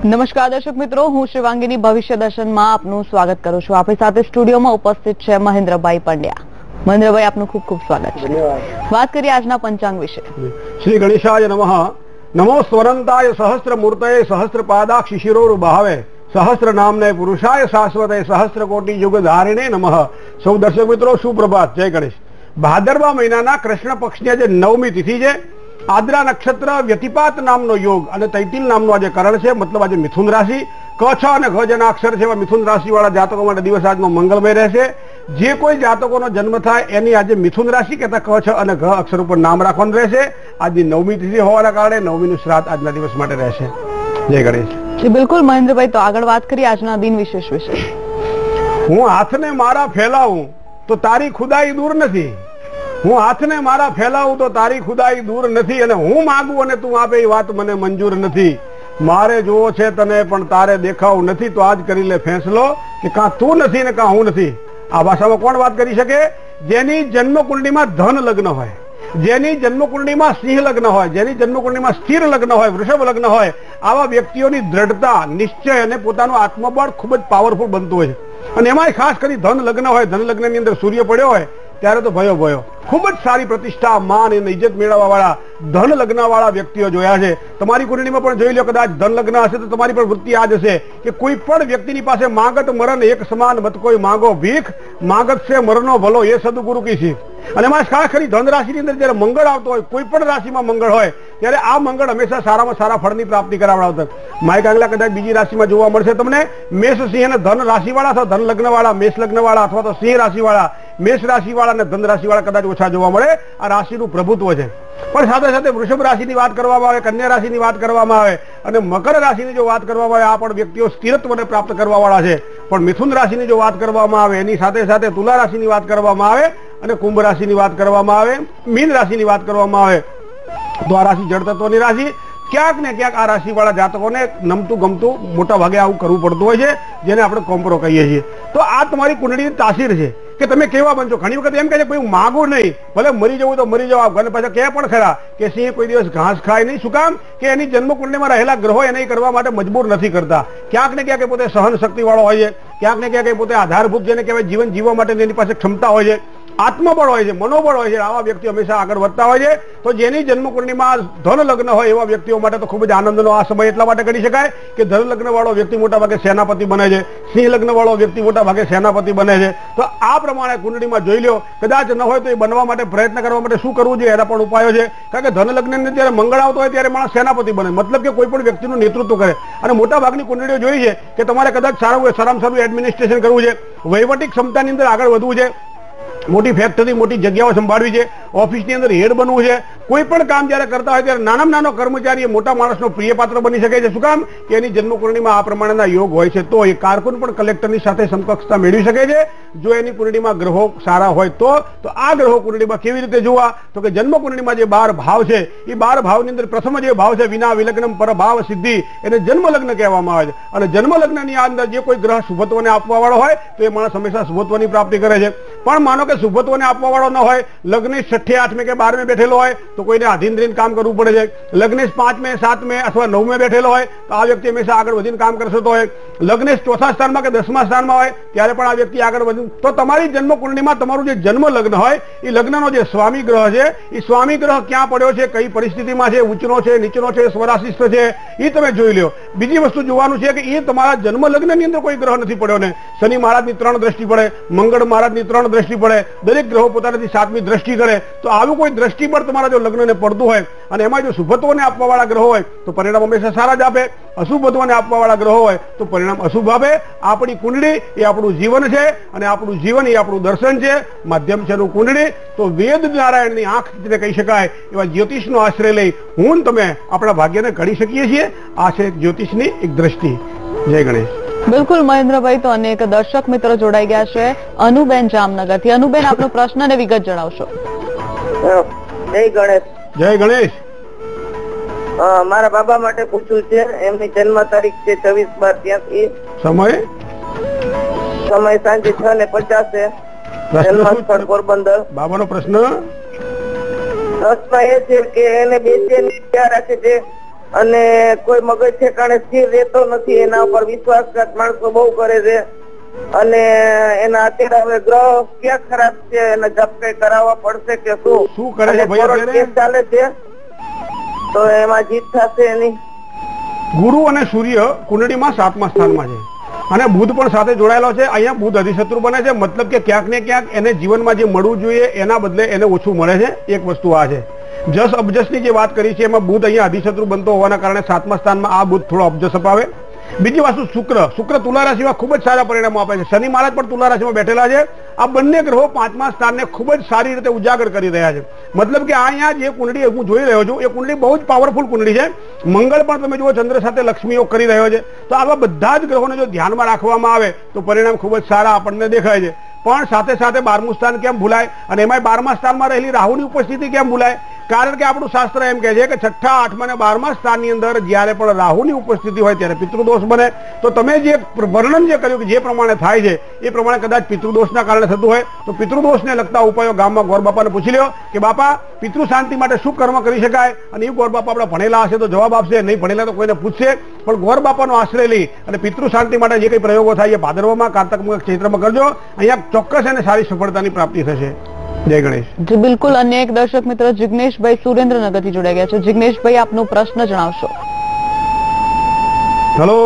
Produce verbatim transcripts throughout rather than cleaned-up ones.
નમસ્કાર દર્શક મિત્રો, હું શિવાંગીની ભવિષ્ય દર્શનમાં આપનું સ્વાગત કરું છું. આપણી સાથે સ્ટુડિયોમાં ઉપસ્થિત છે મહેન્દ્રભાઈ પંડ્યા. મહેન્દ્રભાઈ, આપનું ખૂબ ખૂબ સ્વાગત છે. વાત કરીએ આજના પંચાંગ વિશે. શ્રી ગણેશાય નમઃ. નમો સ્વરંતાય સહસ્ત્ર મૂર્તયે સહસ્ત્ર પાદાક્ષ શિરોર ભાવે સહસ્ત્ર નામને પુરુષાય શાશ્વતે સહસ્ત્ર કોટી યુગ ધારિણે નમઃ. સૌ દર્શક મિત્રો સુપ્રભાત. જય ગણેશ. ભાદરવા મહિનાના કૃષ્ણ પક્ષની આજે નવમી તિથિ છે. આદ્રા નક્ષત્ર વ્યતિપાત નામનો યોગ અને તૈતિલ નામનો આજે કરણ છે. મતલબ આજે મિથુન રાશિ, ક છ અને ઘ જેના અક્ષર છે એવા મિથુન રાશિ વાળા જાતકો માટે દિવસ આજનો મંગલમય રહેશે. જે કોઈ જાતકોનો જન્મ થાય એની આજે મિથુન રાશિ કહેતા ક છ અને ઘ અક્ષર ઉપર નામ રાખવાનું રહેશે. આજની નવમી તિથિ હોવાના કારણે નવમીનું શ્રાદ્ધ આજના દિવસ માટે રહેશે. જય ગણેશ. જી બિલકુલ મહેન્દ્રભાઈ, તો આગળ વાત કરીએ આજના દિન વિશેષ વિશે. હું હાથને મારા ફેલાવું તો તારી ખુદાઈ દૂર નથી. હું હાથને મારા ફેલાવું તો તારી ખુદાઈ દૂર નથી. અને હું માગું અને તું આપે એ વાત મને મંજૂર નથી. મારે જોવો છે તને પણ તારે દેખાવું નથી. તો આજ કરી લે ફેંસલો કે કાં તું નથી ને કાં હું નથી. આ ભાષામાં કોણ વાત કરી શકે? જેની જન્મકુંડળીમાં ધન લગ્ન હોય, જેની જન્મકુંડળીમાં સિંહ લગ્ન હોય, જેની જન્મકુંડળીમાં સ્થિર લગ્ન હોય, વૃષભ લગ્ન હોય, આવા વ્યક્તિઓની દ્રઢતા, નિશ્ચય અને પોતાનું આત્મબળ ખૂબ જ પાવરફુલ બનતું હોય છે. અને એમાં ખાસ કરી ધન લગ્ન હોય, ધન લગ્નની અંદર સૂર્ય પડ્યો હોય ત્યારે તો ભયો ભયો ખૂબ જ સારી પ્રતિષ્ઠા, માન અને ઇજ્જત મેળવવા વાળા ધન લગ્ન વાળા વ્યક્તિઓ જોયા છે. તમારી કુંડળીમાં પણ જોઈ લો, કદાચ ધન લગ્ન હશે તો તમારી પણ વૃત્તિ આ જ હશે કે કોઈ પણ વ્યક્તિની પાસે માંગત મરણ એક સમાન મત કોઈ માંગો ભીખ, માંગત છે મરનો ભલો એ સદગુરુ કી શીખ. અને એમાં ખાસ કરી ધન રાશિની અંદર જયારે મંગળ આવતો હોય, કોઈ પણ રાશિમાં મંગળ હોય ત્યારે આ મંગળ હંમેશા સારામાં સારા ફળની પ્રાપ્તિ કરાવડાવતા. માઇક આગલા કદાચ બીજી રાશિમાં જોવા મળશે તમને. મેષ સિંહ અને ધન રાશિ વાળા અથવા ધન લગ્ન વાળા મેષ લગ્ન વાળા અથવા તો સિંહ રાશિ વાળા મેષ રાશિ વાળા અને ધન રાશિ વાળા કદાચ ઓછા જોવા મળે. આ રાશિનું પ્રભુત્વ છે. પણ સાથે સાથે વૃષભ રાશિની વાત કરવામાં આવે, કન્યા રાશિની વાત કરવામાં આવે અને મકર રાશિની જો વાત કરવામાં આવે, આ પણ વ્યક્તિઓ સ્થિરત્વને પ્રાપ્ત કરવા વાળા છે. પણ મિથુન રાશિની જો વાત કરવામાં આવે, એની સાથે સાથે તુલા રાશિની વાત કરવામાં આવે અને કુંભ રાશિની વાત કરવામાં આવે, મીન રાશિની વાત કરવામાં આવે તો આ રાશિ જળ તત્વની રાશિ. ક્યાંક ને ક્યાંક આ રાશિ વાળા જાતકોને નમતું ગમતું મોટા ભાગે આવું કરવું પડતું હોય છે, જેને આપણે કોમ્પ્રો કહીએ છીએ. તો આ તમારી કુંડળીની તાસીર છે કે તમે કેવા બનશો. ઘણી વખત એમ કહે છે કોઈ હું માગું નહીં, ભલે મરી જવું તો મરી જવા. ઘરે પાછા કહે પણ ખરા કે સિંહ કોઈ દિવસ ઘાસ ખાય નહીં. શું કામ? કે એની જન્મકુંડળીમાં રહેલા ગ્રહો એને કરવા માટે મજબૂર નથી કરતા. ક્યાંક ને ક્યાંક પોતે સહન શક્તિ વાળો હોય છે, ક્યાંક ને ક્યાંક પોતે આધારભૂત જેને કહેવાય જીવન જીવવા માટે એની પાસે ક્ષમતા હોય છે, આત્મબળ હોય છે, મનોબળ હોય છે. આવા વ્યક્તિઓ હંમેશા આગળ વધતા હોય છે. તો જેની જન્મકુંડળીમાં ધન લગ્ન હોય એવા વ્યક્તિઓ માટે તો ખૂબ જ આનંદનો આ સમય એટલા માટે કરી શકાય કે ધન લગ્ન વાળો વ્યક્તિ મોટા ભાગે સેનાપતિ બને છે, સિંહ લગ્ન વાળો વ્યક્તિ મોટા ભાગે સેનાપતિ બને છે. તો આ પ્રમાણે કુંડળીમાં જોઈ લો. કદાચ ન હોય તો એ બનવા માટે પ્રયત્ન કરવા માટે શું કરવું જોઈએ એના પણ ઉપાયો છે. કારણ કે ધન લગ્ન જયારે મંગળ આવતો હોય ત્યારે માણસ સેનાપતિ બને, મતલબ કે કોઈ પણ વ્યક્તિનું નેતૃત્વ કરે. અને મોટા ભાગની કુંડળીઓ જોઈ છે કે તમારે કદાચ સારું સારામાં સારું એડમિનિસ્ટ્રેશન કરવું છે, વહીવટી ક્ષમતાની અંદર આગળ વધવું છે, મોટી ફેક્ટરી મોટી જગ્યાઓ સંભાળવી છે, ઓફિસની અંદર હેડ બનવું છે. કોઈ પણ કામ જયારે કરતા હોય ત્યારે નાનામાં નાનો કર્મચારી એ મોટા માણસનો પ્રિય પાત્ર બની શકે છે. શું કામ? કે એની જન્મકુંડળીમાં આ પ્રમાણેના યોગ હોય છે. તો એ કારકુન પણ કલેક્ટરની સાથે સમકક્ષતા મેળવી શકે છે જો એની કુંડળીમાં ગ્રહો સારા હોય તો. તો આ ગ્રહો કુંડળીમાં કેવી રીતે જોવા? તો કે જન્મકુંડળીમાં જે બાર ભાવ છે એ બાર ભાવની અંદર પ્રથમ જે ભાવ છે વિના વિલગ્નમ પર ભાવ સિદ્ધિ, એને જન્મ લગ્ન કહેવામાં આવે છે. અને જન્મ લગ્નની અંદર જે કોઈ ગ્રહ શુભત્વને આપવા વાળો હોય તો એ માણસ હંમેશા શુભત્વની પ્રાપ્તિ કરે છે. પણ માનો કે શુભત્વને આપવા વાળો ન હોય, લગ્ન છઠ્ઠે આઠમે કે બારમે બેઠેલો હોય તો કોઈને આધીન રહીને કામ કરવું પડે છે. લગ્ન પાંચમે સાતમે અથવા નવમે બેઠેલો હોય તો આ વ્યક્તિ હંમેશા આગળ વધીને કામ કરશે. તો હોય લગ્ન ચોથા સ્થાનમાં કે દસમા સ્થાનમાં હોય ત્યારે પણ આ વ્યક્તિ આગળ વધીને. તો તમારી જન્મકુંડળીમાં તમારું જે જન્મ લગ્ન હોય એ લગ્નનો જે સ્વામી ગ્રહ છે એ સ્વામી ગ્રહ ક્યાં પડ્યો છે, કઈ પરિસ્થિતિમાં છે, ઉચ્ચનો છે, નીચનો છે, સ્વરાશિસ્થ છે, એ તમે જોઈ લો. બીજી વસ્તુ જોવાનું છે કે એ તમારા જન્મ લગ્નની અંદર કોઈ ગ્રહ નથી પડ્યો ને. શનિ મહારાજની ત્રણ દ્રષ્ટિ પડે, મંગળ મહારાજની ત્રણ દ્રષ્ટિ પડે, દરેક ગ્રહો પોતાનાથી સાતમી દ્રષ્ટિ કરે. તો આવું કોઈ દ્રષ્ટિ પર તમારા જો લગ્નને પડતું હોય અને એમાં જો શુભત્વને આપવા વાળા ગ્રહો હોય તો પરિણામ હંમેશા સારા જ આપે. અશુભત્વને આપવા વાળા ગ્રહો હોય તો પરિણામ અશુભ આપે. આપણી કુંડળી એ આપણું જીવન છે અને આપણું જીવન એ આપણું દર્શન છે, માધ્યમ છે એનું કુંડળી. તો વેદ નારાયણની આંખ જેને કહી શકાય એવા જ્યોતિષનો આશ્રય લઈ હું તમે આપણા ભાગ્યને ઘડી શકીએ છીએ. આ છે જ્યોતિષની એક દ્રષ્ટિ. જય ગણેશ. બિલકુલ મહેન્દ્રભાઈ, તો અનેક દર્શક મિત્રો જોડાઈ ગયા છે. અનુબેન જામનગર થી. અનુબેન, આપનો પ્રશ્ન અને વિગત જણાવશો. જય ગણેશ. જય ગણેશ. મારા બાબા માટે પૂછવું છે. એમની જન્મ તારીખ છે છવ્વીસ બાર ત્યાંથી. સમય સમય સાંજે છ ને પચાસ. જન્મ સ્થળ પોરબંદર. બાબાનો પ્રશ્ન પ્રશ્ન એ છે કે એને બેચેની રાખે છે અને કોઈ મગજ ઠેકાણે સ્થિર રહેતો નથી, એના ઉપર વિશ્વાસઘાત માણસો બહુ કરે છે અને એના અત્યારે હવે ગ્રહ ક્યાં ખરાબ છે, એને જપ કઈ કરાવવા પડશે કે શું? શું કરે છે ભાઈ? કેસ ચાલે છે તો એમાં જીત થશે એની. ગુરુ અને સૂર્ય કુંડળીમાં સાતમા સ્થાનમાં છે અને બુધ પણ સાથે જોડાયેલો છે. અહીંયા બુધ અધિશત્રુ બને છે, મતલબ કે ક્યાંક ને ક્યાંક એને જીવનમાં જે મળવું જોઈએ એના બદલે એને ઓછું મળે છે. એક વસ્તુ આ છે. જસ અબજસની જે વાત કરી છે એમાં બુધ અહીંયા અધિશત્રુ બનતો હોવાના કારણે સાતમા સ્થાનમાં આ બુધ થોડો અબજસ અપાવે. બીજી વસ્તુ શુક્ર શુક્ર તુલા રાશિમાં ખૂબ જ સારા પરિણામો આપે છે. શનિ મહારાજ પણ તુલા રાશિમાં બેઠેલા છે. આ બંને ગ્રહો પાંચમા સ્થાનને ખૂબ જ સારી રીતે ઉજાગર કરી રહ્યા છે. મતલબ કે અહીંયા જે કુંડળી હું જોઈ રહ્યો છું એ કુંડળી બહુ જ પાવરફુલ કુંડળી છે. મંગળ પણ તમે જુઓ ચંદ્ર સાથે લક્ષ્મી યોગ કરી રહ્યો છે. તો આવા બધા જ ગ્રહોને જો ધ્યાનમાં રાખવામાં આવે તો પરિણામ ખૂબ જ સારા આપણને દેખાય છે. પણ સાથે સાથે બારમું સ્થાન કેમ ભૂલાય અને એમાં બારમા સ્થાનમાં રહેલી રાહુની ઉપસ્થિતિ કેમ ભૂલાય? કારણ કે આપણું શાસ્ત્ર એમ કહે છે કે છઠ્ઠા આઠમા અને બારમા સ્થાનની અંદર જ્યારે પણ રાહુની ઉપસ્થિતિ હોય ત્યારે પિતૃદોષ બને. તો તમે જે વર્ણન જે કર્યું કે જે પ્રમાણે થાય છે એ પ્રમાણે કદાચ પિતૃદોષના કારણે થતું હોય તો પિતૃદોષને લગતા ઉપાયો ગામમાં ગોર બાપાને પૂછી લ્યો કે બાપા પિતૃ શાંતિ માટે શું કર્મ કરી શકાય, અને એ ગોર બાપા આપણે ભણેલા હશે તો જવાબ આપશે, નહીં ભણેલા તો કોઈને પૂછશે. પણ ગોર બાપાનો આશ્રય લઈ અને પિતૃ શાંતિ માટે જે કંઈ પ્રયોગો થાય એ ભાદરવામાં કારતકમાં ચૈત્રમાં કરજો. અહીંયા ચોક્કસ અને સારી સફળતાની પ્રાપ્તિ થશે. જય ગણેશ. જી બિલકુલ. અન્ય એક દર્શક મિત્ર જિગ્નેશભાઈ સુરેન્દ્રનગર થી જોડાઈ ગયા છે. જિગ્નેશભાઈ, આપનો પ્રશ્ન જણાવશો. હેલો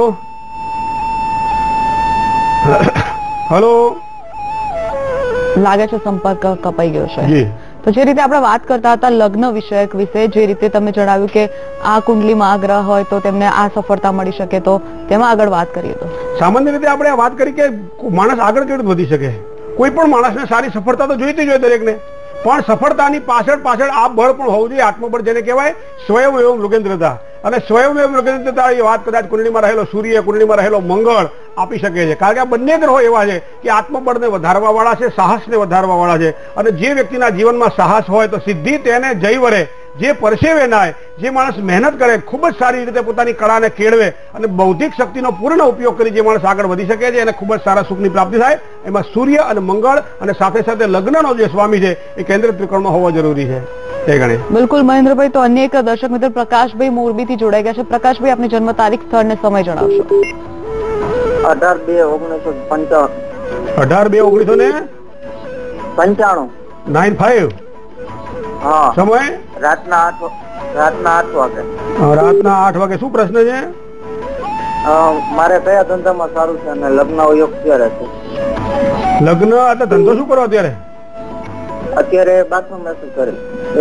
હેલો લાગે છે સંપર્ક કપાઈ ગયો છે. તો જે રીતે આપણે વાત કરતા હતા લગ્ન વિષયક વિશે, જે રીતે તમે જણાવ્યું કે આ કુંડલીમાં આ ગ્રહ હોય તો તેમને આ સફળતા મળી શકે, તો તેમાં આગળ વાત કરીએ તો સામાન્ય રીતે આપણે વાત કરી કે માણસ આગળ કેવી રીતે વધી શકે. કોઈ પણ માણસને સારી સફળતા તો જોઈતી જ હોય દરેકને, પણ સફળતાની પાછળ પાછળ આ બળ પણ હોવું જોઈએ. આત્મબળ જેને કહેવાય સ્વયં એવં મૃગેન્દ્રતા. અને સ્વયં એવં મૃગેન્દ્રતા એ વાત કદાચ કુંડળીમાં રહેલો સૂર્ય, કુંડળીમાં રહેલો મંગળ આપી શકે છે. કારણ કે આ બંને ગ્રહો એવા છે કે આત્મબળને વધારવા વાળા છે, સાહસને વધારવા વાળા છે. અને જે વ્યક્તિના જીવનમાં સાહસ હોય તો સિદ્ધિ તેને જઈ વરે. જે પરસેવે નાય, જે માણસ મહેનત કરે, ખૂબ જ સારી રીતે પોતાની કળાને કેળવે અને બૌદ્ધિક શક્તિનો પૂર્ણ ઉપયોગ કરી જે માણસ આગળ વધી શકે છે એને ખૂબ જ સારા સુખની પ્રાપ્તિ થાય. એમાં સૂર્ય અને મંગળ અને સાથે સાથે લગ્નનો જે સ્વામી છે એ કેન્દ્ર ત્રિકોણમાં હોવો જરૂરી છે. જય ગણેશ. બિલકુલ મહેન્દ્રભાઈ. તો અન્ય એક દર્શક મિત્ર પ્રકાશભાઈ મોરબી થી જોડાઈ ગયા છે. પ્રકાશભાઈ, આપની જન્મ તારીખ, સ્થળ ને સમય જણાવશો. અઢાર બે ઓગણીસો પંચાણું. અઢાર બે ઓગણીસો ને પંચાણું નાઇન ફાઈવ. હા. સમય રાતના આઠ રાતના આઠ વાગે. રાતના આઠ વાગે. શું પ્રશ્ન છે? મારે કયા ધંધામાં સારું છે અને લગ્ન યોગ ક્યારે છે? લગ્ન એટલે ધંધો શું કરો અત્યારે? અત્યારે બાથરૂમ મેસેજ કરે.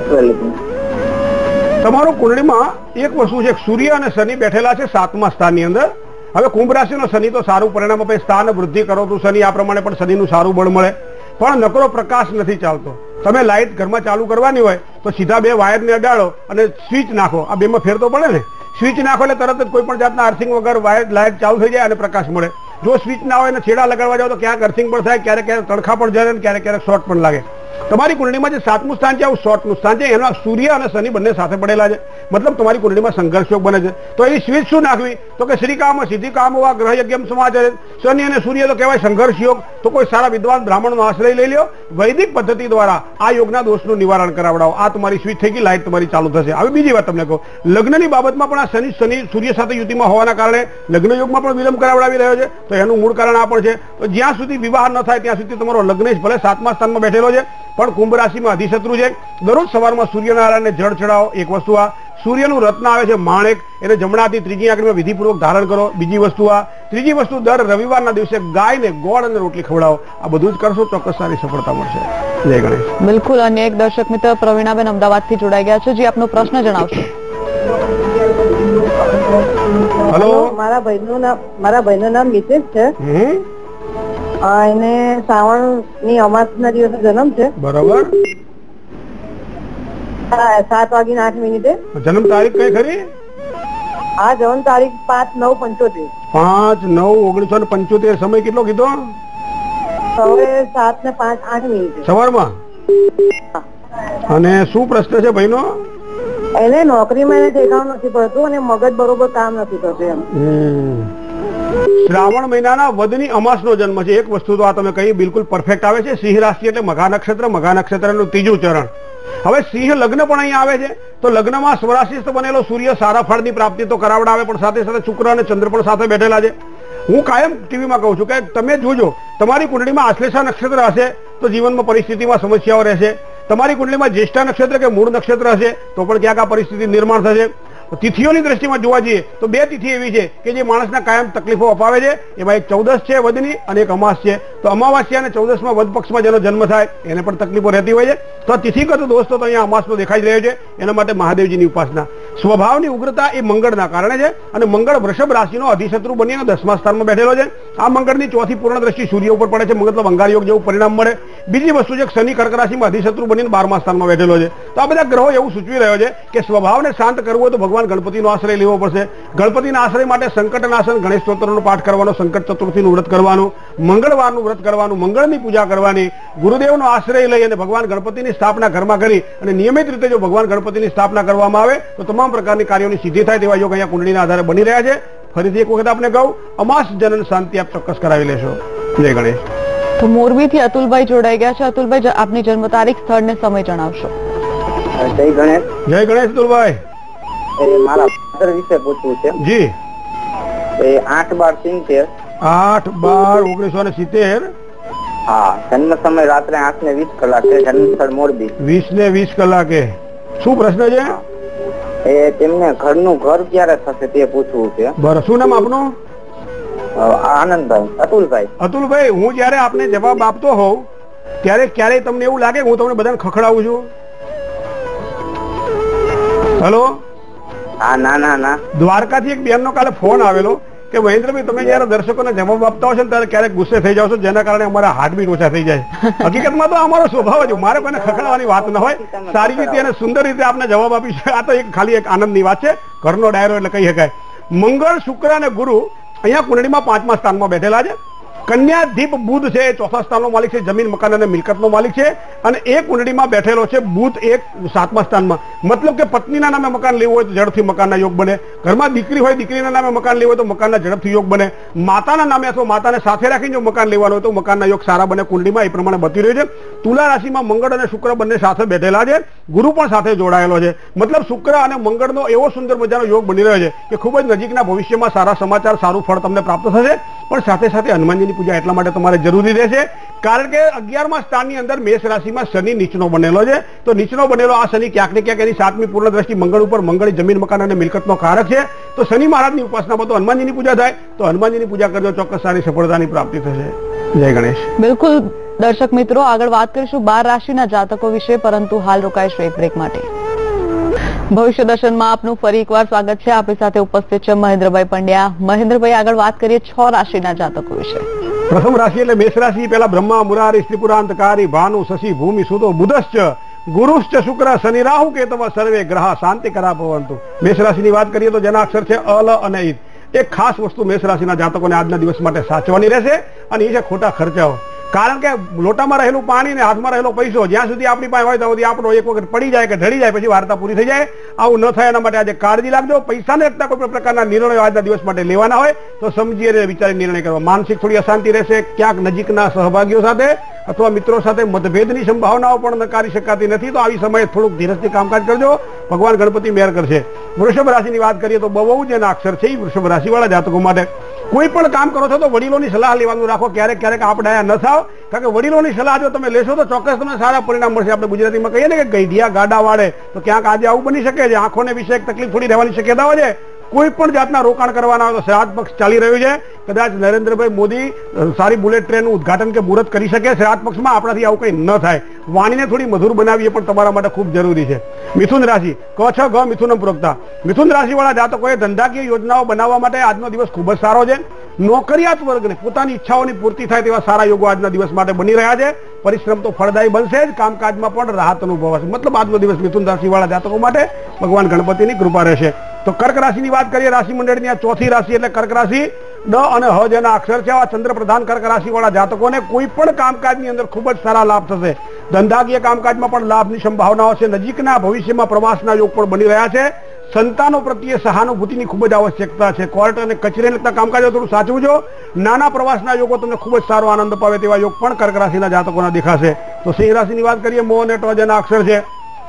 તમારું કુંડળીમાં એક વસ્તુ છે, સૂર્ય અને શનિ બેઠેલા છે સાતમા સ્થાનની અંદર. હવે કુંભ રાશિનો શનિ તો સારું પરિણામ આપે, સ્થાન વૃદ્ધિ કરો તો શનિ આ પ્રમાણે પણ શનિનું સારું બળ મળે. પણ નકરો પ્રકાશ નથી ચાલતો. તમે લાઇટ ઘરમાં ચાલુ કરવાની હોય તો સીધા બે વાયરને અડાડો અને સ્વિચ નાખો. આ બેમાં ફેર તો પડે ને. સ્વિચ નાખો એટલે તરત જ કોઈ પણ જાતના અર્થિંગ વગર વાયર લાઇટ ચાલુ થઈ જાય અને પ્રકાશ મળે. જો સ્વિચ ના હોય ને છેડા લગાડવા જાવ તો ક્યાંક અર્થિંગ પણ થાય, ક્યારેક ક્યારેક તડખા પણ જાય અને ક્યારેક ક્યારેક શોર્ટ પણ લાગે. તમારી કુંડળીમાં જે સાતમું સ્થાન છે આવું શોર્ટનું સ્થાન છે, એમાં સૂર્ય અને શનિ બંને સાથે પડેલા છે. મતલબ તમારી કુંડળીમાં સંઘર્ષ યોગ બને છે. તો એ સ્વિચ શું નાખવી? તો કે શ્રી કામ સિદ્ધિ કામ હોવા ગ્રહ યજ્ઞ સમાચાર. શનિ અને સૂર્ય તો કહેવાય સંઘર્ષ યોગ. તો કોઈ સારા વિદ્વાન બ્રાહ્મણનો આશ્રય લઈ લ્યો. વૈદિક પદ્ધતિ દ્વારા આ યોગના દોષનું નિવારણ કરાવડાવો. આ તમારી સ્વિચ થઈ ગઈ, લાઇટ તમારી ચાલુ થશે. હવે બીજી વાત તમને કહું, લગ્નની બાબતમાં પણ આ શનિ શનિ સૂર્ય સાથે યુતિમાં હોવાના કારણે લગ્ન યોગમાં પણ વિલંબ કરાવડાવી રહ્યો છે. તો એનું મૂળ કારણ આ પણ છે. તો જ્યાં સુધી વિવાહ ન થાય ત્યાં સુધી તમારો લગ્નેશ ભલે સાતમા સ્થાનમાં બેઠેલો છે પણ કુંભ રાશિમાં અધિશત્રુ છે. દરરોજ સવારમાં સૂર્યનારાયણને જળ ચડાવો. એક વસ્તુ આ. સૂર્યનું રત્ન આવે છે માણેક, એને જમણા હાથની ત્રીજી આંગળીમાં વિધિપૂર્વક ધારણ કરો. બીજી વસ્તુ આ. ત્રીજી વસ્તુ, દર રવિવારના દિવસે ગાયને ગોળ અને રોટલી ખવડાવો. આ બધું જ કરશો ચોક્કસ સારી સફળતા મળશે. જય ગણેશ. બિલકુલ. અને એક દર્શક મિત્ર પ્રવીણાબેન અમદાવાદ થી જોડાઈ ગયા છે. જે આપનો પ્રશ્ન જણાવશો. હેલો. મારા ભાઈનું નામ મારા ભાઈનું નામ મિતેશ છે. એને શ્રાવણ ની અમાસ ના દિવસે જન્મ છે. બરાબર. સાત વાગીને આઠ મિનિટે. જન્મ તારીખ કઈ ખરી? હા, જન્મ તારીખ પાંચ નવ પંચોતેર. પાંચ નવ ઓગણીસો ને પંચોતેર. સમય કેટલો કીધો? સવારે સાત ને પાંચ આઠ મિનિટે સવારમાં. અને શું પ્રશ્ન છે ભાઈનો? એને નોકરીમાં એને ઠેકાણું નથી પડતું અને મગજ બરોબર કામ નથી કરતું એમ. શ્રાવણ મહિનાના વદની અમાસનો જન્મ છે. એક વસ્તુ તો આ તમે કહી બિલકુલ પરફેક્ટ આવે છે. સિંહ રાશિ એટલે મઘા નક્ષત્ર, મઘા નક્ષત્રનું ત્રીજું ચરણ. હવે સિંહ લગ્ન પણ અહીં આવે છે, તો લગ્નમાં સ્વરાશિસ્થ બનેલો સૂર્ય સારા ફળની પ્રાપ્તિ તો કરાવડાવે, પણ સાથે સાથે શુક્ર અને ચંદ્ર પણ સાથે બેઠેલા છે. હું કાયમ ટીવીમાં કહું છું કે તમે જોજો, તમારી કુંડળીમાં આશ્લેષા નક્ષત્ર હશે તો જીવનમાં પરિસ્થિતિમાં સમસ્યાઓ રહેશે. તમારી કુંડળીમાં જ્યેષ્ઠા નક્ષત્ર કે મૂળ નક્ષત્ર હશે તો પણ ક્યાંક આ પરિસ્થિતિ નિર્માણ થશે. તિથિઓની દ્રષ્ટિમાં જોવા જઈએ તો બે તિથિ એવી છે કે જે માણસના કાયમ તકલીફો અપાવે છે. એમાં એક ચૌદસ છે વદની અને એક અમાસ છે. તો અમાવાસ્યા અને ચૌદસમાં વદ પક્ષમાં જેનો જન્મ થાય એને પણ તકલીફો રહેતી હોય છે. તો તિથિગત દોસ્તો તો અહીંયા અમાસનો દેખાઈ રહ્યો છે. એના માટે મહાદેવજીની ઉપાસના. સ્વભાવની ઉગ્રતા એ મંગળના કારણે છે, અને મંગળ વૃષભ રાશિનો અધિશત્રુ બનીને દસમા સ્થાનમાં બેઠેલો છે. આ મંગળની ચોથી પૂર્ણ દ્રષ્ટિ સૂર્ય ઉપર પડે છે, મતલબ અંગાર યોગ જેવું પરિણામ મળે. બીજી વસ્તુ છે શનિ કર્ક રાશિમાં અધિશત્રુ બનીને બારમા સ્થાનમાં બેઠેલો છે. તો આ બધા ગ્રહો એવું સૂચવી રહ્યો છે કે સ્વભાવને શાંત કરવો હોય તો ભગવાન ગણપતિનો આશ્રય લેવો પડશે. ગણપતિના આશ્રય માટે સંકટનાશન ગણેશ સ્તોત્રનો પાઠ કરવાનો, સંકટ ચતુર્થીનું વ્રત કરવાનું, મંગળવારનું વ્રત કરવાનું, મંગળની પૂજા કરવાની, ગુરુદેવનો આશ્રય લઈ અને ભગવાન ગણપતિની સ્થાપના ઘરમાં કરી અને નિયમિત રીતે જો ભગવાન ગણપતિની સ્થાપના કરવામાં આવે તો તમામ પ્રકારની કાર્યોની સિદ્ધિ થાય તેવા યોગ અહીંયા કુંડળીના આધારે બની રહ્યા છે. ફરીથી એક વખત આપને કહું, અમાસ જનન શાંતિ આપ ચોક્કસ કરાવી લેશો. જય ગણેશ. તો મોરબીથી અતુલભાઈ જોડાઈ ગયા છે. અતુલભાઈ, આપની જન્મ તારીખ, સ્થળ ને સમય જણાવશો. જય ગણેશ. જય ગણેશ અતુલભાઈ. મારા ફાધર વિશે પૂછવું છે. જી. એ આઠ બાર સિત્તેર. આઠ બાર ઓગણીસો ને સિત્તેર. હા. જન્મ સમય રાત્રે આઠ ને વીસ કલાકે, જન્મ સ્થળ મોરબી. વીસ ને વીસ કલાકે. શું પ્રશ્ન છે? એ તેમને ઘરનું ઘર ક્યારે થશે તે પૂછવું છે. બરાબર. શું નામ આપનું? આનંદભાઈ. અતુલભાઈ. અતુલભાઈ, હું જયારે આપને જવાબ આપતો હોઉં ત્યારે ક્યારેય તમને એવું લાગે હું તમને બધાને ખખડાવું છું? હેલો. હા. ના ના ના. દ્વારકાથી એક બેન નો કાલે ફોન આવેલો કે મહેન્દ્રભાઈ તમે જયારે દર્શકોને જવાબ આપતા હો છો ત્યારે ક્યારેક ગુસ્સે થઈ જાવ છો, જેના કારણે અમારા હાર્ટબીટ ઓછા થઈ જાય. હકીકતમાં તો અમારો સ્વભાવ જ, મારે કોઈને ખખડાવવાની વાત ન હોય, સારી રીતે અને સુંદર રીતે આપને જવાબ આપી છે. આ તો એક ખાલી એક આનંદની વાત છે, ઘરનો ડાયરો એટલે કહી શકાય. મંગળ, શુક્ર અને ગુરુ અહીંયા કુંડળીમાં પાંચમા સ્થાનમાં બેઠેલા છે. કન્યાધીપ બુધ છે એ ચોથા સ્થાનનો માલિક છે, જમીન મકાન અને મિલકતનો માલિક છે. અને એ કુંડળીમાં બેઠેલો છે બુધ એક સાતમા સ્થાનમાં. મતલબ કે પત્નીના નામે મકાન લેવું હોય તો ઝડપથી મકાનના યોગ બને, ઘરમાં દીકરી હોય દીકરીના નામે મકાન લેવું હોય તો મકાનના ઝડપથી યોગ બને, માતાના નામે અથવા માતાને સાથે રાખીને જો મકાન લેવાનું હોય તો મકાનના યોગ સારા બને. કુંડળીમાં એ પ્રમાણે બતી રહ્યું છે. તુલા રાશિમાં મંગળ અને શુક્ર બંને સાથે બેઠેલા છે, ગુરુ પણ સાથે જોડાયેલો છે. મતલબ શુક્ર અને મંગળનો એવો સુંદર મજાનો યોગ બની રહ્યો છે કે ખૂબ જ નજીકના ભવિષ્યમાં સારા સમાચાર, સારું ફળ તમને પ્રાપ્ત થશે. પણ સાથે સાથે હનુમાનજીની પૂજા એટલા માટે તમારે જરૂરી રહેશે કારણ કે અગિયારમા સ્થાનની અંદર મેષ રાશિમાં શનિ નીચનો બનેલો છે. તો નીચનો બનેલો આ શનિ ક્યાંક ને ક્યાંક એની સાતમી પૂર્ણ દ્રષ્ટિ મંગળ ઉપર, મંગળ જમીન મકાન અને મિલકતનો કારક છે. તો શનિ મહારાજની ઉપાસનામાં તો હનુમાનજીની પૂજા થાય, તો હનુમાનજીની પૂજા કરજો, ચોક્કસ સારી સફળતાની પ્રાપ્તિ થશે. જય ગણેશ. બિલકુલ દર્શક મિત્રો, આગળ વાત કરીશું બાર રાશિના જાતકો વિશે, પરંતુ હાલ રોકાઈશું એક બ્રેક માટે. ભવિષ્ય દર્શનમાં આપનું ફરી એકવાર સ્વાગત છે. આપણી સાથે ઉપસ્થિત છે મહેન્દ્રભાઈ પંડ્યા. મહેન્દ્રભાઈ, આગળ વાત કરીએ છ રાશિના જાતકો વિશે. પ્રથમ રાશિ એટલે મેષ રાશિ. પેલા બ્રહ્મા, મુરારી, ત્રિપુરાંતકારી, ભાનુ, શશી, ભૂમિ, સુતો, બુધશ્ચ, ગુરુશ્ચ, શુક્ર, શનિ, રાહુ, કેતવ સર્વે ગ્રહ શાંતિ કરા ભવંતુ. મેષ રાશિની વાત કરીએ તો જેના અક્ષર છે અલ અને ઈદ. એક ખાસ વસ્તુ મેષ રાશિના જાતકોને આજના દિવસ માટે સાચવાની રહેશે, અને એ છે ખોટા ખર્ચાઓ. કારણ કે લોટામાં રહેલું પાણી ને હાથમાં રહેલો પૈસો જ્યાં સુધી આપણી પાસે હોય ત્યાં સુધી આપણો એક વખત પડી જાય કે ઢળી જાય પછી વાર્તા પૂરી થઈ જાય. આવું ન થાય એના માટે આજે કાળજી રાખજો. પૈસાને લગતા કોઈ પણ પ્રકારના નિર્ણયો આજના દિવસ માટે લેવાના હોય તો સમજી અને વિચારી નિર્ણય કરવા. માનસિક થોડી અશાંતિ રહેશે, ક્યાંક નજીકના સહભાગીઓ સાથે અથવા મિત્રો સાથે મતભેદની સંભાવનાઓ પણ નકારી શકાતી નથી. તો આવી સમયે થોડુંક ધીરજથી કામકાજ કરજો, ભગવાન ગણપતિ મેર કરશે. વૃષભ રાશિની વાત કરીએ તો બહુ જેના અક્ષર છે એ વૃષભ રાશિવાળા જાતકો માટે કોઈ પણ કામ કરો છો તો વડીલોની સલાહ લેવાનું રાખો. ક્યારેક ક્યારેક આપડાયા ન થાવ, કારણ કે વડીલોની સલાહ જો તમે લેશો તો ચોક્કસ તમને સારા પરિણામ મળશે. આપણે ગુજરાતીમાં કહીએ ને કે ગઈઢિયા ગાડા વાળે, તો ક્યાંક આજે આવું બની શકે છે. આંખોને વિશે એક તકલીફ થોડી રહેવાની શક્યતા હોય છે. કોઈ પણ જાતના રોકાણ કરવાના હોય તો શ્રાદ્ધ પક્ષ ચાલી રહ્યું છે. કદાચ નરેન્દ્રભાઈ મોદી સારી બુલેટ ટ્રેનનું ઉદઘાટન કે મુહૂર્ત કરી શકે શ્રાદ્ધ પક્ષમાં. આપણાથી આવું કંઈ ન થાય. વાણીને થોડી મધુર બનાવીએ પણ તમારા માટે ખૂબ જરૂરી છે. મિથુન રાશિ ક છ ગ મિથુનમ પ્રોક્તા. મિથુન રાશિ વાળા જાતકોએ ધંધાકીય યોજનાઓ બનાવવા માટે આજનો દિવસ ખૂબ જ સારો છે. નોકરિયાત વર્ગને પોતાની ઈચ્છાઓની પૂર્તિ થાય તેવા સારા યોગો આજના દિવસ માટે બની રહ્યા છે. પરિશ્રમ તો ફળદાયી બનશે જ, કામકાજમાં પણ રાહત અનુભવાશે. મતલબ આજનો દિવસ મિથુન રાશિ વાળા જાતકો માટે ભગવાન ગણપતિની કૃપા રહેશે. તો કર્ક રાશિની વાત કરીએ, રાશિ મંડળની આ ચોથી રાશિ એટલે કર્ક રાશિ. ડ અને હ જેના અક્ષર છે. આ ચંદ્ર પ્રધાન કર્ક રાશિ વાળા જાતકોને કોઈ પણ કામકાજની અંદર ખૂબ જ સારા લાભ થશે. ધંધાકીય કામકાજમાં પણ લાભની સંભાવનાઓ છે. નજીકના ભવિષ્યમાં પ્રવાસના યોગ પણ બની રહ્યા છે. સંતાનો પ્રત્યે સહાનુભૂતિની ખૂબ જ આવશ્યકતા છે. કોર્ટ અને કચેરીને લગતા કામકાજો થોડું સાચવું જો. નાના પ્રવાસના યોગો તમને ખૂબ જ સારો આનંદ અપાવે તેવા યોગ પણ કર્ક રાશિના જાતકોના દેખાશે. તો સિંહ રાશિની વાત કરીએ, મોહ અને ટ જેના અક્ષર છે.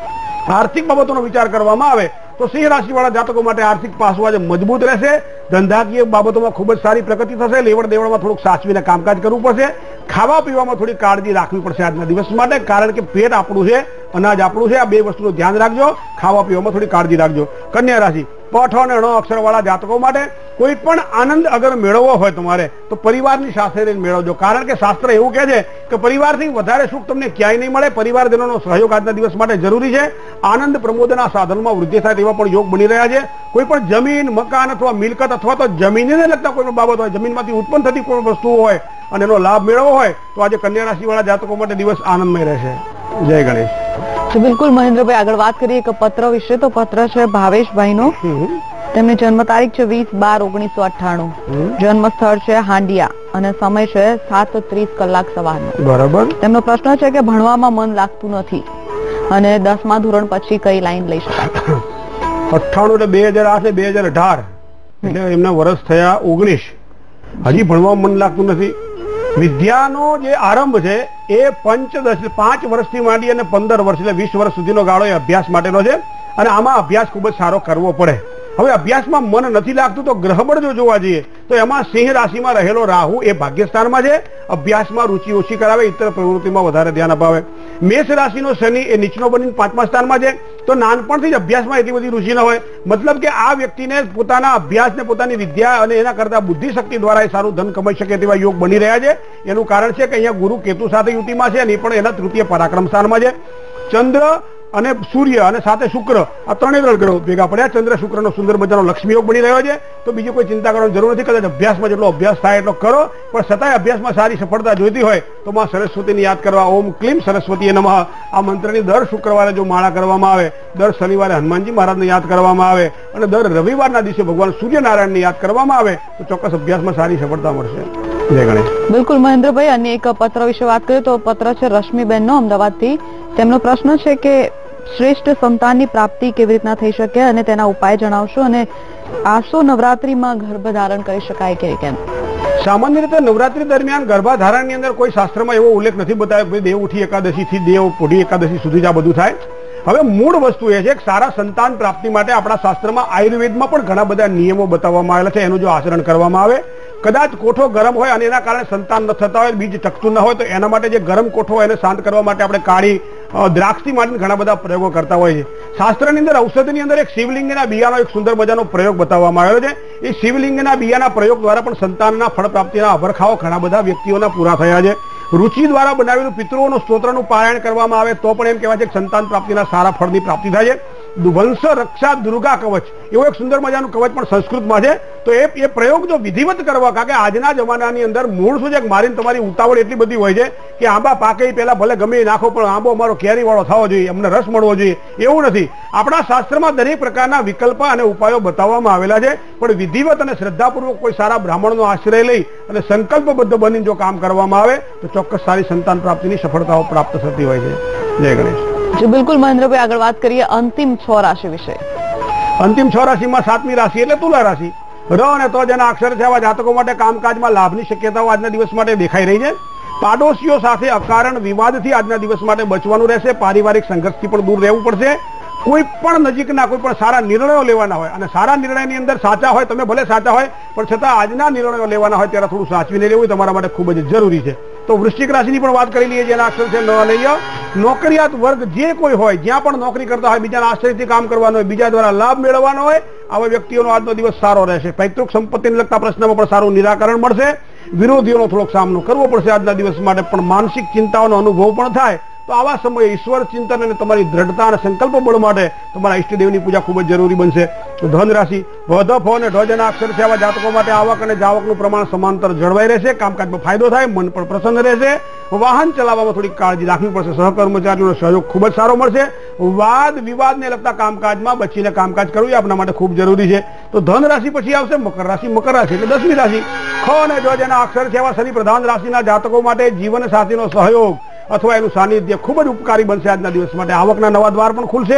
આર્થિક બાબતોનો વિચાર કરવામાં આવે તો સિંહ રાશિ વાળા જાતકો માટે આર્થિક પાસું આજે મજબૂત રહેશે. ધંધાકીય બાબતોમાં ખૂબ જ સારી પ્રગતિ થશે. લેવડ દેવડમાં થોડુંક સાચવીને કામકાજ કરવું પડશે. ખાવા પીવામાં થોડી કાળજી રાખવી પડશે આજના દિવસ માટે, કારણ કે પેટ આપણું છે, અનાજ આપણું છે. આ બે વસ્તુનું ધ્યાન રાખજો. ખાવા પીવામાં થોડી કાળજી રાખજો. કન્યા રાશિ, પઠ અને ણ અક્ષર વાળા જાતકો માટે કોઈ પણ આનંદ અગર મેળવવો હોય તમારે તો પરિવારની સાથે રહીને મેળવજો, કારણ કે શાસ્ત્ર એવું કહે છે કે પરિવારથી વધારે સુખ તમને ક્યાંય નહીં મળે. પરિવારજનોનો સહયોગ આજના દિવસ માટે જરૂરી છે. આનંદ પ્રમોદના સાધનમાં વૃદ્ધિ થાય તેવા પણ યોગ બની રહ્યા છે. કોઈ પણ જમીન, મકાન અથવા મિલકત અથવા તો જમીનને લગતા કોઈ પણ બાબત હોય, જમીનમાંથી ઉત્પન્ન થતી કોઈ વસ્તુઓ હોય અને એનો લાભ મેળવવો હોય તો આજે કન્યા રાશિ વાળા જાતકો માટે દિવસ આનંદમય રહેશે. જય ગણેશ. બિલકુલ મહેન્દ્રભાઈ, આગળ વાત કરીએ એક પત્ર વિશે. તો પત્ર છે ભાવેશભાઈ નો. તેમની જન્મ તારીખ છે વીસ બાર ઓગણીસો અઠ્ઠાણું. જન્મ સ્થળ છે હાંડિયા અને સમય છે સાત ત્રીસ કલાક સવારનો. બરાબર. તેમનો પ્રશ્ન છે કે ભણવામાં મન લાગતું નથી અને દસમા ધોરણ પછી કઈ લાઈન લઈ શકાય? અઠ્ઠાણું એટલે બે હજાર આઠ બે હજાર અઢાર એટલે એમના વર્ષ થયા ઓગણીસ. હજી ભણવામાં મન લાગતું નથી. વિદ્યાનો જે આરંભ છે એ પંચદશ પાંચ વર્ષથી માંડી અને પંદર વર્ષ એટલે વીસ વર્ષ સુધીનો ગાળો એ અભ્યાસ માટેનો છે અને આમાં અભ્યાસ ખૂબ જ સારો કરવો પડે. હવે અભ્યાસમાં મન નથી લાગતું તો ગ્રહબળ જો જોવા જઈએ તો એમાં સિંહ રાશિમાં રહેલો રાહુ એ ભાગ્યસ્થાનમાં છે. અભ્યાસમાં રુચિ ઓછી કરાવે, ઇતર પ્રવૃત્તિમાં વધારે ધ્યાન અપાવે. મેષ રાશિનો શનિ એ નીચનો બનીને પાંચમા સ્થાનમાં છે તો નાનપણથી જ અભ્યાસમાં એટલી બધી રુચિ ન હોય. મતલબ કે આ વ્યક્તિને પોતાના અભ્યાસને પોતાની વિદ્યા અને એના કરતા બુદ્ધિ શક્તિ દ્વારા એ સારું ધન કમાઈ શકે તેવા યોગ બની રહ્યા છે. એનું કારણ છે કે અહીંયા ગુરુ કેતુ સાથે યુતિમાં છે અને એ પણ એના તૃતીય પરાક્રમ સ્થાનમાં છે. ચંદ્ર અને સૂર્ય અને સાથે શુક્ર આ ત્રણેય ગ્રહો ભેગા પડ્યા. ચંદ્ર શુક્રનો સુંદર મજાનો લક્ષ્મી યોગ બની રહ્યો છે. તો બીજી કોઈ ચિંતા કરવાની જરૂર નથી. કદાચ અભ્યાસમાં જેટલો અભ્યાસ થાય એટલો કરો, પણ છતાંય અભ્યાસમાં સારી સફળતા જોઈતી હોય તો માં સરસ્વતીને યાદ કરવા. ઓમ ક્લીમ સરસ્વતીએ નમઃ આ મંત્રની દર શુક્રવારે જો માળા કરવામાં આવે, દર શનિવારે હનુમાનજી મહારાજને યાદ કરવામાં આવે અને દર રવિવારના દિવસે ભગવાન સૂર્યનારાયણને યાદ કરવામાં આવે તો ચોક્કસ અભ્યાસમાં સારી સફળતા મળશે. જય ગણેશ. બિલકુલ મહેન્દ્રભાઈ, અને એક પત્ર વિશે વાત કરીએ તો પત્ર છે રશ્મિબેન નો અમદાવાદથી. તેમનો પ્રશ્ન છે કે શ્રેષ્ઠ સંતાનની પ્રાપ્તિ કેવી રીતના થઈ શકે અને તેના ઉપાય જણાવશો, અને આસો નવરાત્રીમાં ગર્ભધારણ કરી શકાય કે કેમ? સામાન્ય રીતે નવરાત્રી દરમિયાન ગર્ભાધારણની અંદર કોઈ શાસ્ત્રમાં એવો ઉલ્લેખ નથી બતાવ્યો કે દેવ ઉઠી એકાદશી થી દેવ પોઢી એકાદશી સુધી જ આ બધું થાય. હવે મૂળ વસ્તુ એ છે કે સારા સંતાન પ્રાપ્તિ માટે આપણા શાસ્ત્રમાં આયુર્વેદમાં પણ ઘણા બધા નિયમો બતાવવામાં આવેલા છે. એનું જો આચરણ કરવામાં આવે, કદાચ કોઠો ગરમ હોય અને એના કારણે સંતાન ન થતા હોય, બીજ ટકતું ન હોય તો એના માટે જે ગરમ કોઠો હોય એને શાંત કરવા માટે આપણે કાળી દ્રાક્ષથી માટે ઘણા બધા પ્રયોગો કરતા હોય છે. શાસ્ત્રની અંદર ઔષધની અંદર એક શિવલિંગના બિયાનો એક સુંદર મજાનો પ્રયોગ બતાવવામાં આવ્યો છે. એ શિવલિંગના બિયાના પ્રયોગ દ્વારા પણ સંતાનના ફળ પ્રાપ્તિના અભરખાઓ ઘણા બધા વ્યક્તિઓના પૂરા થયા છે. રુચિ દ્વારા બનાવેલું પિતૃઓનું સ્તોત્રનું પારાયણ કરવામાં આવે તો પણ એમ કહેવાય છે કે સંતાન પ્રાપ્તિના સારા ફળની પ્રાપ્તિ થાય છે. વંશ રક્ષા દુર્ગા કવચ એવું એક સુંદર મજાનું કવચ પણ સંસ્કૃતમાં છે. તો એ એ પ્રયોગ જો વિધિવત કરવા, કારણ કે આજના જમાનાની અંદર મૂળ શું છે કે મારીને તમારી ઉતાવળ એટલી બધી હોય છે કે આંબા પાકે પહેલા ભલે ગમે નાખો પણ આંબો અમારો કેરી વાળો થવો જોઈએ, અમને રસ મળવો જોઈએ એવું નથી. આપણા શાસ્ત્રમાં દરેક પ્રકારના વિકલ્પ અને ઉપાયો બતાવવામાં આવેલા છે, પણ વિધિવત અને શ્રદ્ધાપૂર્વક કોઈ સારા બ્રાહ્મણનો આશ્રય લઈ અને સંકલ્પબદ્ધ બનીને જો કામ કરવામાં આવે તો ચોક્કસ સારી સંતાન પ્રાપ્તિની સફળતાઓ પ્રાપ્ત થતી હોય છે. જય ગણેશ. જી બિલકુલ મહેન્દ્રભાઈ, આગળ વાત કરીએ અંતિમ છ રાશિ વિશે. અંતિમ છ રાશિમાં સાતમી રાશિ એટલે તુલા રાશિ. ર અને તો જેના અક્ષર છે આવા જાતકો માટે કામકાજમાં લાભની શક્યતાઓ આજના દિવસ માટે દેખાઈ રહી છે. પાડોશીઓ સાથે અકારણ વિવાદથી આજના દિવસ માટે બચવાનું રહેશે. પારિવારિક સંઘર્ષથી પણ દૂર રહેવું પડશે. કોઈ પણ નજીકના કોઈ પણ સારા નિર્ણયો લેવાના હોય અને સારા નિર્ણયની અંદર સાચા હોય, તમે ભલે સાચા હોય પણ છતાં આજના નિર્ણયો લેવાના હોય ત્યારે થોડું સાચવીને લેવું તમારા માટે ખૂબ જ જરૂરી છે. તો વૃશ્ચિક રાશિની પણ વાત કરી લઈએ જેના અક્ષર છે ન અને ય. નોકરિયાત વર્ગ જે કોઈ હોય, જ્યાં પણ નોકરી કરતા હોય, બીજાના આશ્રયથી કામ કરવાનું હોય, બીજા દ્વારા લાભ મેળવવાનો હોય, આવા વ્યક્તિઓનો આજનો દિવસ સારો રહેશે. પૈતૃક સંપત્તિને લગતા પ્રશ્નમાં પણ સારું નિરાકરણ મળશે. વિરોધીઓનો થોડોક સામનો કરવો પડશે આજના દિવસ માટે, પણ માનસિક ચિંતાઓનો અનુભવ પણ થાય. તો આવા સમયે ઈશ્વર ચિંતન અને તમારી દ્રઢતા અને સંકલ્પ બળ માટે તમારા ઈષ્ટદેવની પૂજા ખૂબ જ જરૂરી બનશે. ધન રાશિ વધ ફો અને ઢજના અક્ષર છે આવા જાતકો માટે આવક અને જાવકનું પ્રમાણ સમાંતર જળવાઈ રહેશે. કામકાજમાં ફાયદો થાય, મન પણ પ્રસન્ન રહેશે. વાહન ચલાવવામાં થોડી કાળજી રાખવી પડશે. સહકર્મચારીઓનો સહયોગ ખૂબ જ સારો મળશે. વાદ વિવાદને લગતા કામકાજમાં બચીને કામકાજ કરવું એ આપણા માટે ખૂબ જરૂરી છે. તો ધન રાશિ પછી આવશે મકર રાશિ. મકર રાશિ એટલે દસમી રાશિ. ખ અને જ જેના અક્ષર છે એવા શનિ પ્રધાન રાશિના જાતકો માટે જીવન સાથીનો સહયોગ અથવા એનું સાનિધ્ય ખૂબ જ ઉપકારી બનશે આજના દિવસ માટે. આવકના નવા દ્વાર પણ ખુલશે.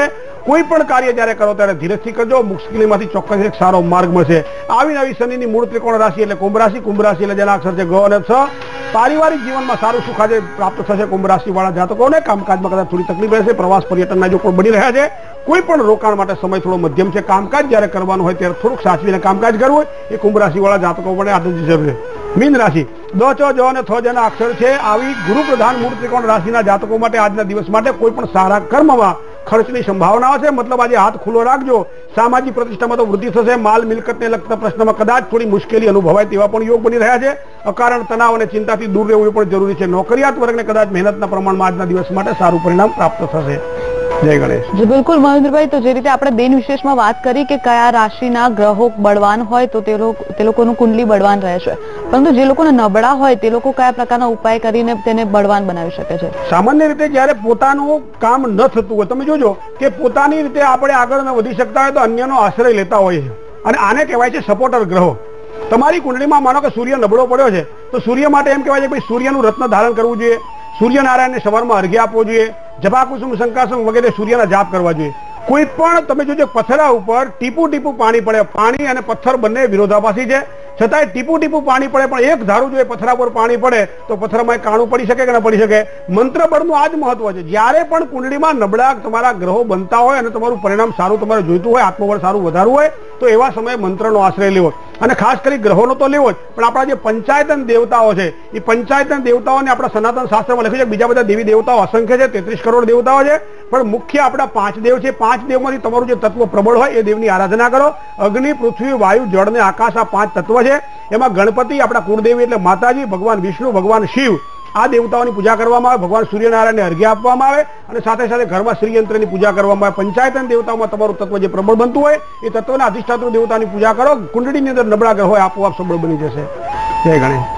કોઈ પણ કાર્ય જ્યારે કરો ત્યારે ધીરજથી કરજો, મુશ્કેલીમાંથી ચોક્કસ એક સારો માર્ગ મળશે. આવી નવી શનિની મૂળ ત્રિકોણ રાશિ એટલે કુંભ રાશિ. કુંભ રાશિ એટલે જેના અક્ષર છે ગ અને છ. પારિવારિક જીવનમાં સારું સુખ આજે પ્રાપ્ત થશે. કુંભ રાશિ વાળા જાતકોને કામકાજમાં કદાચ થોડી તકલીફ રહેશે. પ્રવાસ પર્યટનના જો કોઈ બની રહ્યા છે, કોઈ પણ રોકાણ માટે સમય થોડો મધ્યમ છે. કામકાજ જ્યારે કરવાનું હોય ત્યારે થોડુંક સાચવીને કામકાજ કરવું હોય એ કુંભ રાશિ વાળા જાતકો માટે આદત જરૂર છે. મીન રાશિ દ ચ જ અને થ જેના અક્ષર છે આવી ગુરુ પ્રધાન મૂળ ત્રિકોણ રાશિના જાતકો માટે આજના દિવસ માટે કોઈ પણ સારા કર્મમાં ખર્ચની સંભાવનાઓ છે. મતલબ આજે હાથ ખુલ્લો રાખજો. સામાજિક પ્રતિષ્ઠામાં તો વૃદ્ધિ થશે. માલ મિલકતને લગતા પ્રશ્નમાં કદાચ થોડી મુશ્કેલી અનુભવાય તેવા પણ યોગ બની રહ્યા છે. અકારણ તણાવ અને ચિંતાથી દૂર રહેવું એ પણ જરૂરી છે. નોકરિયાત વર્ગને કદાચ મહેનતના પ્રમાણમાં આજના દિવસ માટે સારું પરિણામ પ્રાપ્ત થશે. જય ગણેશ. જી બિલકુલ મહેન્દ્રભાઈ, તો જે રીતે આપણે દિન વિશેષમાં વાત કરી કે કયા રાશિના ગ્રહો બળવાન હોય તો તે લોકો તે લોકોનું કુંડલી બળવાન રહે છે, પરંતુ જે લોકોને નબળા હોય તે લોકો કયા પ્રકારના ઉપાય કરીને તેને બળવાન બનાવી શકે છે? સામાન્ય રીતે જયારે પોતાનું કામ ન થતું હોય, તમે જોજો કે પોતાની રીતે આપણે આગળ ન વધી શકતા હોય તો અન્યનો આશ્રય લેતા હોય છે, અને આને કહેવાય છે સપોર્ટર ગ્રહો. તમારી કુંડળીમાં માનો કે સૂર્ય નબળો પડ્યો છે તો સૂર્ય માટે એમ કહેવાય છે કે ભાઈ સૂર્યનું રત્ન ધારણ કરવું જોઈએ, સૂર્યનારાયણને સવારમાં અર્ઘ્ય આપવો જોઈએ, જપાકુસુમ શંકાસુમ વગેરે સૂર્યના જાપ કરવા જોઈએ. કોઈ પણ તમે જોજો પથ્થરા ઉપર ટીપુ ટીપુ પાણી પડે. પાણી અને પથ્થર બંને વિરોધાભાસી છે, છતાંય ટીપુ ટીપુ પાણી પડે, પણ એક ધારું જો એ પથ્થરા પર પાણી પડે તો પથ્થરમાં કાણું પડી શકે કે ન પડી શકે. મંત્ર બળનું આ જ મહત્વ છે. જ્યારે પણ કુંડળીમાં નબળા તમારા ગ્રહો બનતા હોય અને તમારું પરિણામ સારું તમારે જોઈતું હોય, આત્મબળ સારું વધારવું હોય તો એવા સમયે મંત્રનો આશ્રય લેવો. અને ખાસ કરી ગ્રહોનો તો લેવો જ, પણ આપણા જે પંચાયતન દેવતાઓ છે એ પંચાયતન દેવતાઓને આપણા સનાતન શાસ્ત્રમાં લખ્યું છે. બીજા બધા દેવી દેવતાઓ અસંખ્ય છે, તેત્રીસ કરોડ દેવતાઓ છે, પણ મુખ્ય આપણા પાંચ દેવ છે. પાંચ દેવમાંથી તમારું જે તત્વ પ્રબળ હોય એ દેવની આરાધના કરો. અગ્નિ, પૃથ્વી, વાયુ, જળ ને આકાશ આ પાંચ તત્વ છે. એમાં ગણપતિ આપણા કુળદેવી એટલે માતાજી, ભગવાન વિષ્ણુ, ભગવાન શિવ આ દેવતાઓની પૂજા કરવામાં આવે. ભગવાન સૂર્યનારાયણને અર્ઘ્ય આપવામાં આવે અને સાથે સાથે ઘરમાં શ્રીયંત્રની પૂજા કરવામાં આવે. પંચાયતન દેવતાઓમાં તમારું તત્વ જે પ્રબળ બનતું હોય એ તત્વના અધિષ્ઠાતૃ દેવતાની પૂજા કરો. કુંડળીની અંદર નબળા ગ્રહ હોય આપોઆપ સબળ બની જશે. જય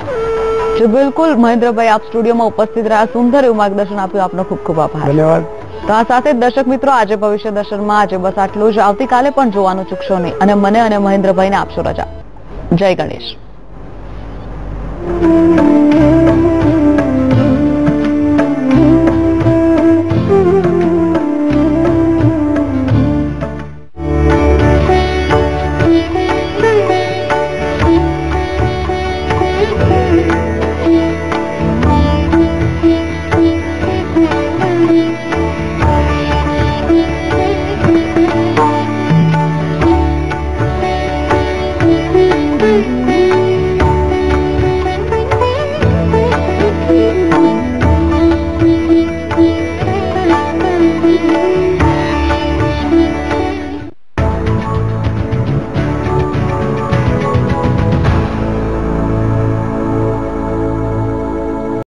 ગણેશ. જી બિલકુલ મહેન્દ્રભાઈ, આપ સ્ટુડિયોમાં ઉપસ્થિત રહ્યા, સુંદર એવું માર્ગદર્શન આપ્યું, આપનો ખૂબ ખૂબ આભાર. ધન્યવાદ. તો આ સાથે જ દર્શક મિત્રો, આજે ભવિષ્ય દર્શનમાં આજે બસ આટલું જ. આવતીકાલે પણ જોવાનું ચૂકશો નહીં અને મને અને મહેન્દ્રભાઈને આપશો રજા. જય ગણેશ. Thank you.